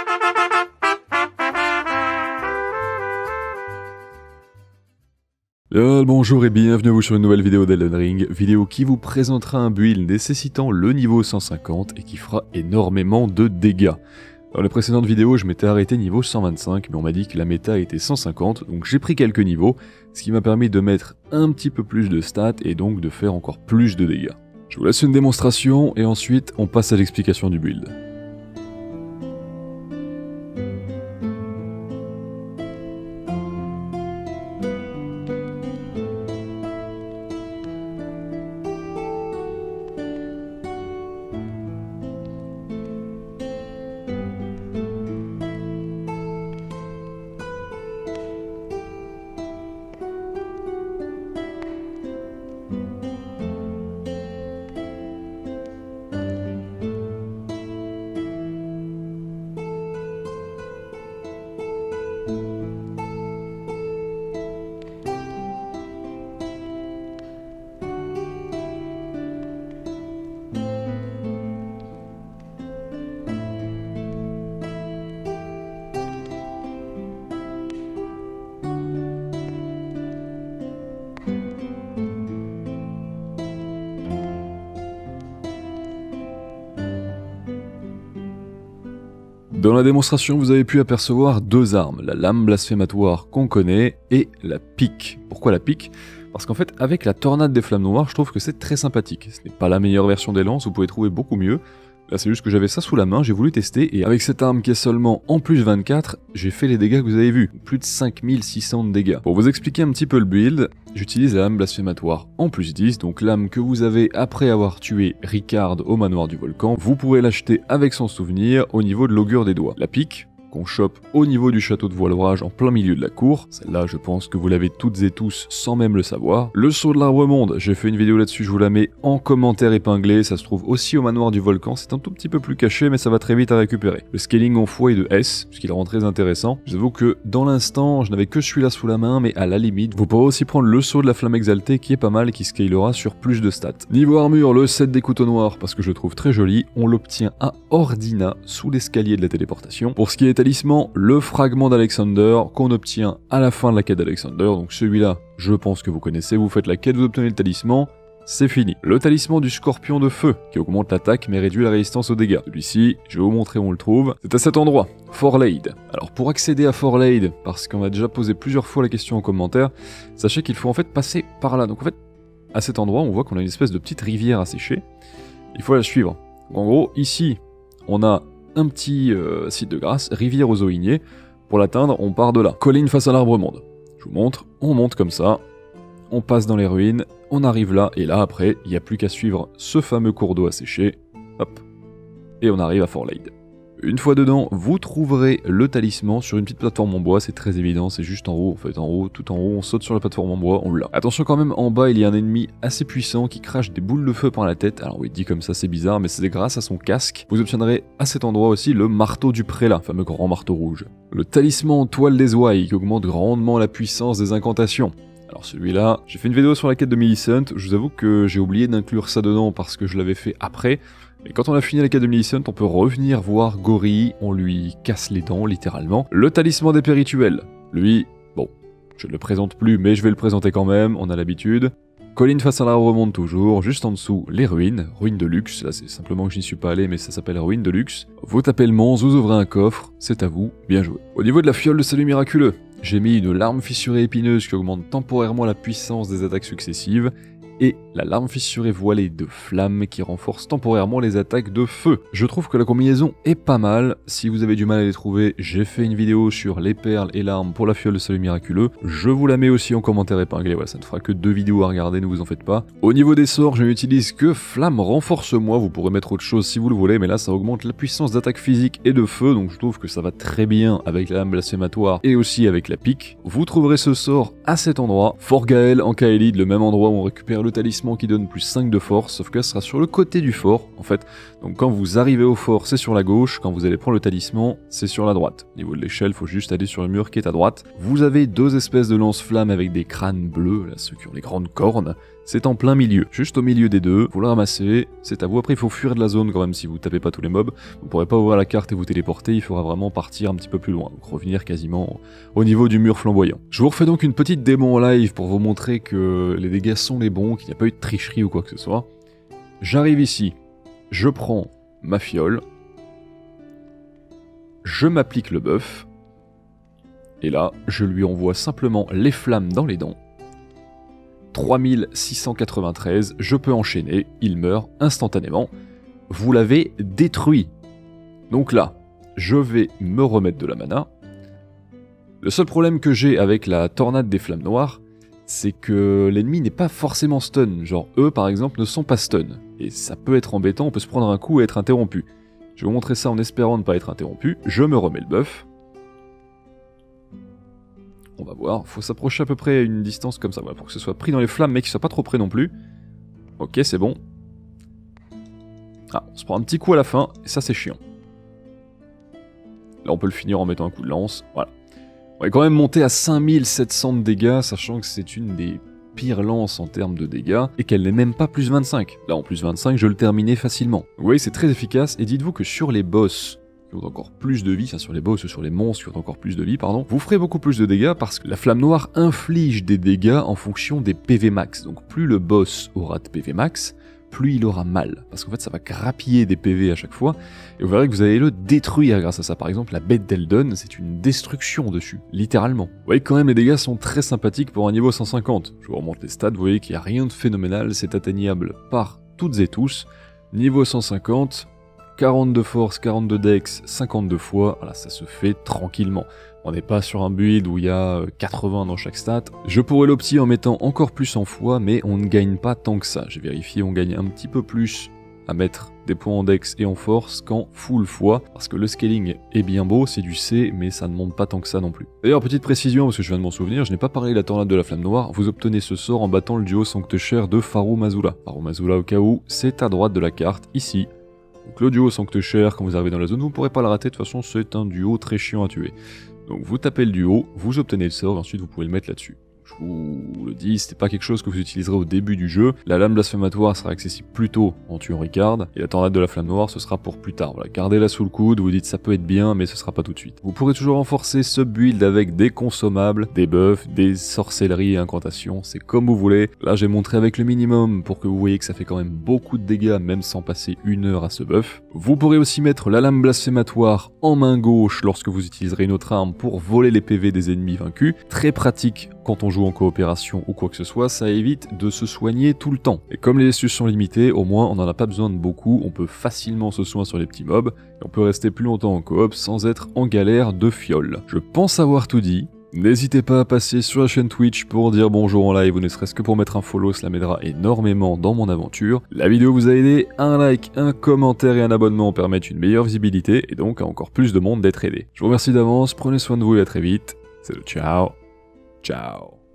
Bonjour et bienvenue à vous sur une nouvelle vidéo d'Elden Ring, vidéo qui vous présentera un build nécessitant le niveau 150 et qui fera énormément de dégâts. Dans les précédentes vidéos, je m'étais arrêté niveau 125, mais on m'a dit que la méta était 150, donc j'ai pris quelques niveaux, ce qui m'a permis de mettre un petit peu plus de stats et donc de faire encore plus de dégâts. Je vous laisse une démonstration et ensuite on passe à l'explication du build. Dans la démonstration, vous avez pu apercevoir deux armes, la lame blasphématoire qu'on connaît et la pique. Pourquoi la pique? Parce qu'en fait, avec la tornade des flammes noires, je trouve que c'est très sympathique. Ce n'est pas la meilleure version des lances, vous pouvez trouver beaucoup mieux. Là, c'est juste que j'avais ça sous la main, j'ai voulu tester, et avec cette arme qui est seulement en plus 24, j'ai fait les dégâts que vous avez vus, plus de 5600 de dégâts. Pour vous expliquer un petit peu le build, j'utilise la lame blasphématoire en plus 10, donc l'âme que vous avez après avoir tué Ricard au manoir du volcan, vous pourrez l'acheter avec son souvenir au niveau de l'augure des doigts. La pique, qu'on chope au niveau du château de Voile-Orage en plein milieu de la cour. Celle-là, je pense que vous l'avez toutes et tous sans même le savoir. Le saut de l'arbre-monde, j'ai fait une vidéo là-dessus, je vous la mets en commentaire épinglé. Ça se trouve aussi au manoir du volcan. C'est un tout petit peu plus caché, mais ça va très vite à récupérer. Le scaling en foi est de S, ce qui le rend très intéressant. Je vous avoue que dans l'instant, je n'avais que celui-là sous la main, mais à la limite, vous pourrez aussi prendre le saut de la flamme exaltée qui est pas mal et qui scalera sur plus de stats. Niveau armure, le set des couteaux noirs, parce que je le trouve très joli, on l'obtient à Ordina, sous l'escalier de la téléportation. Pour ce qui est talisman, le fragment d'Alexander qu'on obtient à la fin de la quête d'Alexander, donc celui-là, je pense que vous connaissez, vous faites la quête, vous obtenez le talisman, c'est fini. Le talisman du scorpion de feu, qui augmente l'attaque mais réduit la résistance aux dégâts. Celui-ci, je vais vous montrer où on le trouve, c'est à cet endroit, Forlade. Alors pour accéder à Forlade, parce qu'on m'a déjà posé plusieurs fois la question en commentaire, sachez qu'il faut en fait passer par là. Donc en fait, à cet endroit, on voit qu'on a une espèce de petite rivière à sécher, il faut la suivre. Donc en gros, ici, on a un petit site de grâce, rivière aux Oignés. Pour l'atteindre, on part de là. Colline face à l'arbre-monde. Je vous montre, on monte comme ça, on passe dans les ruines, on arrive là, et là après, il n'y a plus qu'à suivre ce fameux cours d'eau à sécher, hop, et on arrive à Forlade. Une fois dedans, vous trouverez le talisman sur une petite plateforme en bois, c'est très évident, c'est juste en haut, en fait en haut, tout en haut, on saute sur la plateforme en bois, on l'a. Attention quand même, en bas il y a un ennemi assez puissant qui crache des boules de feu par la tête, alors oui, dit comme ça c'est bizarre, mais c'est grâce à son casque. Vous obtiendrez à cet endroit aussi le marteau du prélat, le fameux grand marteau rouge. Le talisman en toile des ouailles qui augmente grandement la puissance des incantations. Alors celui-là, j'ai fait une vidéo sur la quête de Millicent, je vous avoue que j'ai oublié d'inclure ça dedans parce que je l'avais fait après. Et quand on a fini la quête de Millicent, on peut revenir voir Gori, on lui casse les dents littéralement. Le talisman des pérituels, lui, bon, je ne le présente plus mais je vais le présenter quand même, on a l'habitude. Colline face à l'arbre-monde toujours, juste en dessous les ruines, ruines de luxe, là c'est simplement que je n'y suis pas allé mais ça s'appelle ruines de luxe. Vous tapez le mons, vous ouvrez un coffre, c'est à vous, bien joué. Au niveau de la fiole de salut miraculeux, j'ai mis une larme fissurée épineuse qui augmente temporairement la puissance des attaques successives, et la larme fissurée voilée de flamme qui renforce temporairement les attaques de feu. Je trouve que la combinaison est pas mal, si vous avez du mal à les trouver, j'ai fait une vidéo sur les perles et l'arme pour la fiole de salut miraculeux, je vous la mets aussi en commentaire épinglé, voilà, ça ne fera que 2 vidéos à regarder, ne vous en faites pas. Au niveau des sorts, je n'utilise que flamme renforce-moi, vous pourrez mettre autre chose si vous le voulez, mais là ça augmente la puissance d'attaque physique et de feu, donc je trouve que ça va très bien avec la lame blasphématoire et aussi avec la pique. Vous trouverez ce sort à cet endroit, Fort Gaël en Kaelid, le même endroit où on récupère le le talisman qui donne plus 5 de force, sauf que ça sera sur le côté du fort, en fait. Donc quand vous arrivez au fort, c'est sur la gauche, quand vous allez prendre le talisman, c'est sur la droite. Au niveau de l'échelle, il faut juste aller sur le mur qui est à droite. Vous avez 2 espèces de lance-flammes avec des crânes bleus, là, ceux qui ont les grandes cornes. C'est en plein milieu, juste au milieu des deux, vous le ramassez, c'est à vous. Après il faut fuir de la zone quand même si vous tapez pas tous les mobs. Vous ne pourrez pas ouvrir la carte et vous téléporter, il faudra vraiment partir un petit peu plus loin, donc revenir quasiment au niveau du mur flamboyant. Je vous refais donc une petite démo en live pour vous montrer que les dégâts sont les bons, qu'il n'y a pas eu de tricherie ou quoi que ce soit. J'arrive ici, je prends ma fiole, je m'applique le buff, et là je lui envoie simplement les flammes dans les dents. 3693, je peux enchaîner, il meurt instantanément. Vous l'avez détruit. Donc là, je vais me remettre de la mana. Le seul problème que j'ai avec la tornade des flammes noires, c'est que l'ennemi n'est pas forcément stun. Genre eux par exemple ne sont pas stun. Et ça peut être embêtant, on peut se prendre un coup et être interrompu. Je vais vous montrer ça en espérant ne pas être interrompu. Je me remets le buff. On va voir, faut s'approcher à peu près à une distance comme ça, voilà, pour que ce soit pris dans les flammes, mais qu'il soit pas trop près non plus. Ok, c'est bon. Ah, on se prend un petit coup à la fin, et ça c'est chiant. Là on peut le finir en mettant un coup de lance, voilà. On est quand même monté à 5700 de dégâts, sachant que c'est une des pires lances en termes de dégâts, et qu'elle n'est même pas plus 25. Là en plus 25, je le terminais facilement. Vous voyez, c'est très efficace, et dites-vous que sur les boss qui ont encore plus de vie, ça sur les boss ou sur les monstres qui ont encore plus de vie, pardon, vous ferez beaucoup plus de dégâts parce que la flamme noire inflige des dégâts en fonction des PV max. Donc plus le boss aura de PV max, plus il aura mal. Parce qu'en fait ça va grappiller des PV à chaque fois, et vous verrez que vous allez le détruire grâce à ça. Par exemple la bête d'Eldon, c'est une destruction dessus, littéralement. Vous voyez que quand même les dégâts sont très sympathiques pour un niveau 150. Je vous remonte les stats, vous voyez qu'il n'y a rien de phénoménal, c'est atteignable par toutes et tous. Niveau 150... 40 de force, 40 de dex, 52 fois, voilà, ça se fait tranquillement. On n'est pas sur un build où il y a 80 dans chaque stat. Je pourrais l'opti en mettant encore plus en fois, mais on ne gagne pas tant que ça. J'ai vérifié, on gagne un petit peu plus à mettre des points en dex et en force qu'en full fois, parce que le scaling est bien beau, c'est du C, mais ça ne monte pas tant que ça non plus. D'ailleurs, petite précision, parce que je viens de m'en souvenir, je n'ai pas parlé de la tornade de la flamme noire, vous obtenez ce sort en battant le duo Sancte-Cher de Faru Mazula. Faru Mazula, au cas où, c'est à droite de la carte, ici. Donc le duo Sancte-Cher, quand vous arrivez dans la zone, vous ne pourrez pas le rater, de toute façon c'est un duo très chiant à tuer. Donc vous tapez le duo, vous obtenez le sort, et ensuite vous pouvez le mettre là-dessus. Je vous le dis, c'était pas quelque chose que vous utiliserez au début du jeu. La lame blasphématoire sera accessible plus tôt en tuant Ricard, et la tornade de la flamme noire ce sera pour plus tard. Voilà, gardez-la sous le coude, vous dites ça peut être bien, mais ce sera pas tout de suite. Vous pourrez toujours renforcer ce build avec des consommables, des buffs, des sorcelleries et incantations, c'est comme vous voulez. Là j'ai montré avec le minimum pour que vous voyez que ça fait quand même beaucoup de dégâts, même sans passer 1 heure à ce buff. Vous pourrez aussi mettre la lame blasphématoire en main gauche lorsque vous utiliserez une autre arme pour voler les PV des ennemis vaincus. Très pratique quand on joue en coopération ou quoi que ce soit, ça évite de se soigner tout le temps. Et comme les astuces sont limitées, au moins on n'en a pas besoin de beaucoup, on peut facilement se soigner sur les petits mobs, et on peut rester plus longtemps en coop sans être en galère de fiole. Je pense avoir tout dit. N'hésitez pas à passer sur la chaîne Twitch pour dire bonjour en live ou ne serait-ce que pour mettre un follow, cela m'aidera énormément dans mon aventure. La vidéo vous a aidé, un like, un commentaire et un abonnement permettent une meilleure visibilité et donc à encore plus de monde d'être aidé. Je vous remercie d'avance, prenez soin de vous et à très vite. C'est le ciao. Ciao.